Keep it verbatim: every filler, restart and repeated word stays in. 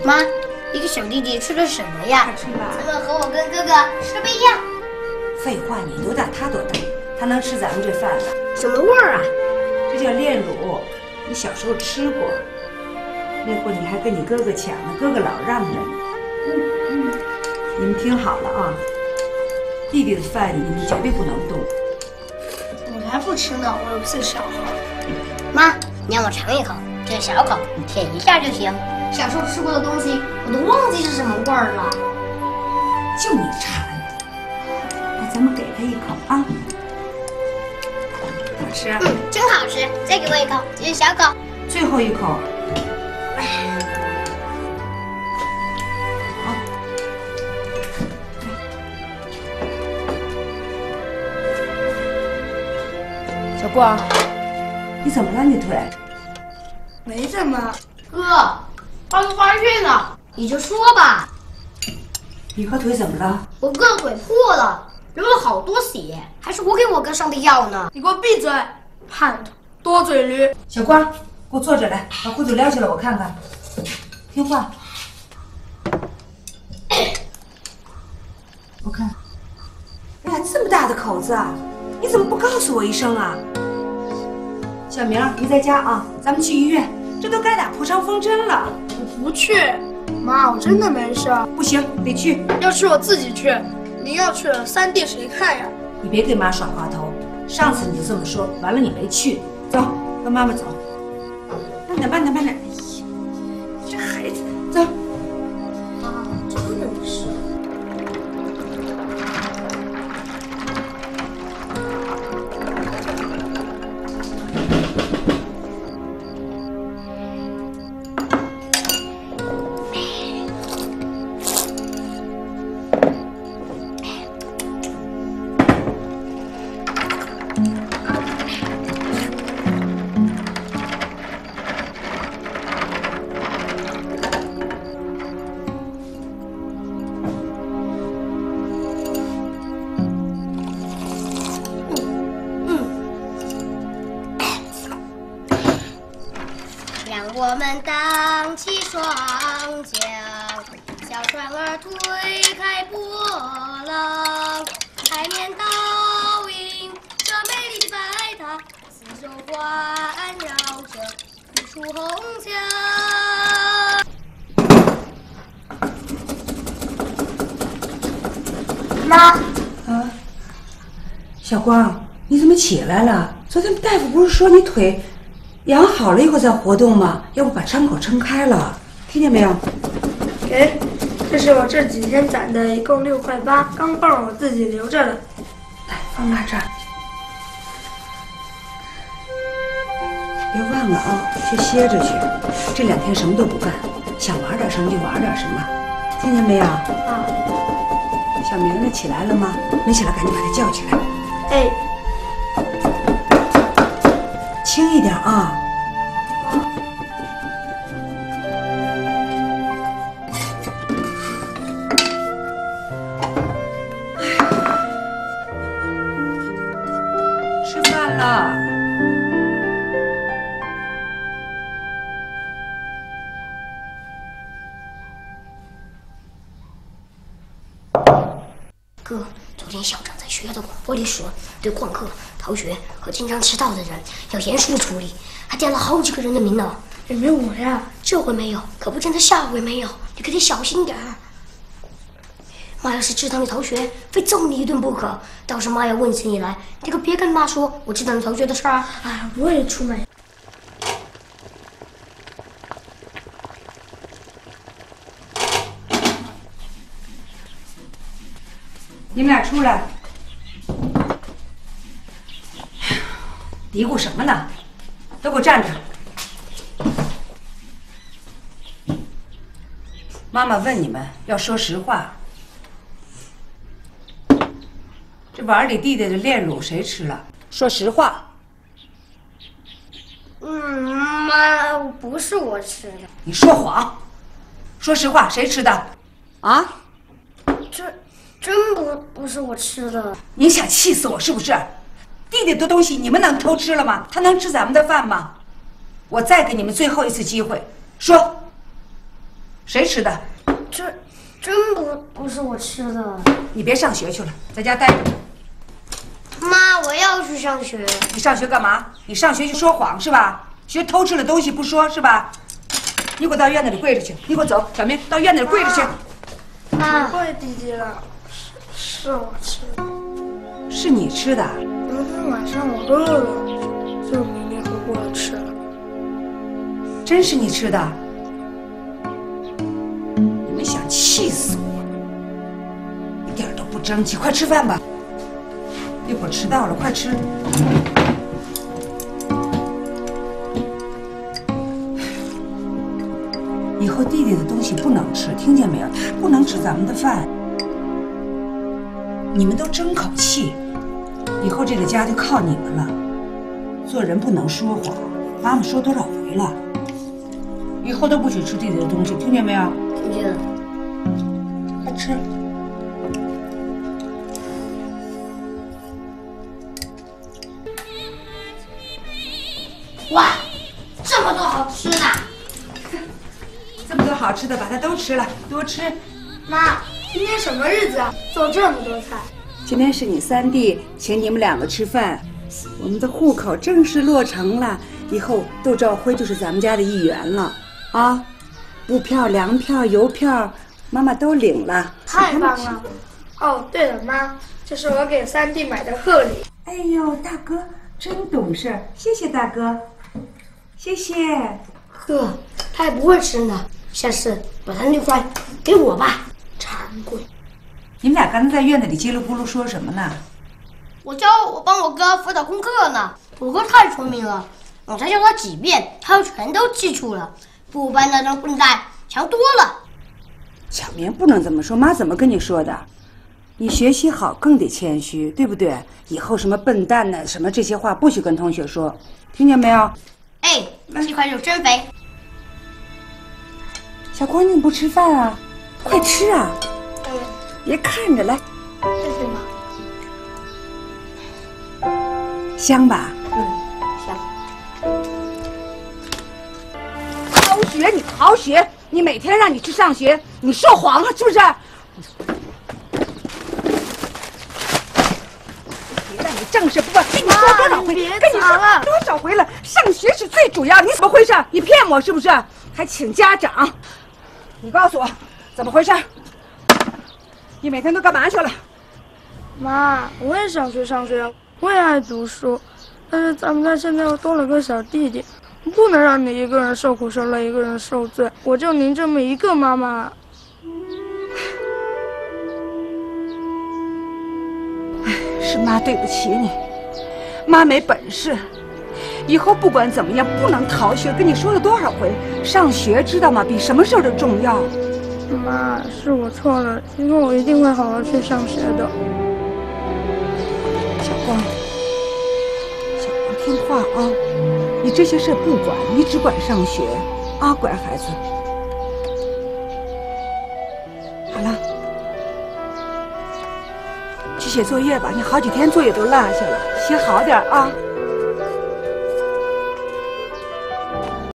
妈，一个小弟弟吃的什么呀？ 吃吧。 怎么和我跟哥哥吃的不一样？ 废话，你多大他多大，他能吃咱们这饭了？ 什么味儿啊？ 这叫炼乳，你小时候吃过。那会儿你还跟你哥哥抢呢，哥哥老让着你。嗯嗯，你们听好了啊，弟弟的饭你们绝对不能动。 我才不吃呢，我又不是小孩。妈，你让我尝一口，这是小口，舔一下就行。小时候吃过的东西，我都忘记是什么味儿了。 就你馋，那咱们给他一口啊。好吃？ 嗯，真好吃。再给我一口，这是小口。 最后一口。好。小光，你怎么了？你腿？ 没怎么。哥，发个发现呢，你就说吧。 你和腿怎么了？ 我哥的腿破了，流了好多血，还是我给我哥上的药呢。 你给我闭嘴，叛徒，多嘴驴！ 小光，给我坐着来，把裤子撩起来，我看看。听话。我看。哎呀，这么大的口子啊！你怎么不告诉我一声啊？小明，你在家啊，咱们去医院。这都该打破伤风针了。 我不去，妈，我真的没事。 不行，得去。 要是我自己去，您要去了，三弟谁看呀？ 你别跟妈耍滑头。上次你就这么说，完了你没去。走，跟妈妈走。慢点，慢点，慢点。哎呀，这孩子，走。 啊，真的是。我们荡起双桨，小船儿推开波浪，海面倒映这美丽的白塔，四周环绕着一束红墙。妈， 啊，小光，你怎么起来了？昨天大夫不是说你腿养好了以后再活动吗？要不把伤口撑开了，听见没有？ 给，这是我这几天攒的，一共六块八，钢镚我自己留着了。 来，放妈这儿。别忘了啊，去歇着去。这两天什么都不干，想玩点什么就玩点什么，听见没有？ 啊。 小明呢？起来了吗？没起来，赶紧把他叫起来。 哎。 轻一点啊！吃饭了。 哥，昨天校长在学校的广播里说，对旷课、逃学和经常迟到的人要严肃处理，还点了好几个人的名呢。 也没有我呀， 这回没有，可不见得下回没有，你可得小心点儿。妈要是知道你逃学，非揍你一顿不可。到时妈要问起你来，你可别跟妈说我知道你逃学的事儿。 哎，我也出门。 你们俩出来。嘀咕什么呢？都给我站着！妈妈问你们要说实话。这碗里弟弟的炼乳谁吃了？说实话。 嗯，妈，不是我吃的。 你说谎！说实话，谁吃的？啊？ 这真不不是我吃的。 你想气死我是不是？弟弟的东西你们能偷吃了吗？他能吃咱们的饭吗？我再给你们最后一次机会，说。 谁吃的？ 这真不不是我吃的。 你别上学去了，在家待着。 妈，我要去上学。 你上学干嘛？你上学去说谎是吧？学偷吃了东西不说是吧？你给我到院子里跪着去！你给我走，小明，到院子里跪着去。 妈， 不会弟弟了，是是我吃的。 是你吃的？ 昨天晚上我饿了，就迷迷糊糊的吃了。 真是你吃的？你们想气死我！一点都不争气，快吃饭吧。一会儿迟到了，快吃。以后弟弟的东西不能吃，听见没有？他不能吃咱们的饭。你们都争口气，以后这个家就靠你们了。做人不能说谎，妈妈说多少回了？以后都不许吃弟弟的东西，听见没有？ 听见了。 快吃。 哇，这么多好吃的！ 这么多好吃的，把它都吃了，多吃。 妈，今天什么日子啊？做这么多菜。 今天是你三弟请你们两个吃饭，我们的户口正式落成了，以后窦兆辉就是咱们家的一员了啊！布票、粮票、邮票，妈妈都领了， 太棒了！哦，对了，妈，这是我给三弟买的贺礼。 哎呦，大哥真懂事，谢谢大哥，谢谢。 呵，他也不会吃呢，下次把他那块给我吧。 馋鬼！ 你们俩刚才在院子里叽里咕噜说什么呢？ 我教我帮我哥辅导功课呢，我哥太聪明了，我才教他几遍，他全都记住了，比我班那张笨蛋强多了。 小明不能这么说，妈怎么跟你说的？你学习好更得谦虚，对不对？以后什么笨蛋呢，什么这些话不许跟同学说，听见没有？ 哎，这块肉真肥。 小光，你不吃饭啊？快吃啊！ 嗯， 别看着，来， 谢谢妈。 香吧？ 嗯，香。 好学，你好学，你每天让你去上学，你说谎了是不是？别让你正事不问，跟你说多少回？跟你说多少回了，上学是最主要。你怎么回事？你骗我是不是？还请家长？你告诉我，怎么回事？你每天都干嘛去了？ 妈，我也想去上学，我也爱读书，但是咱们家现在又多了个小弟弟，不能让你一个人受苦受累，一个人受罪。我就您这么一个妈妈。 是妈对不起你，妈没本事。以后不管怎么样，不能逃学。跟你说了多少回，上学知道吗？比什么事儿都重要。 妈，是我错了，以后我一定会好好去上学的。 小光，小光听话啊！你这些事不管，你只管上学啊，乖孩子。好了，去写作业吧，你好几天作业都落下了，写好点啊。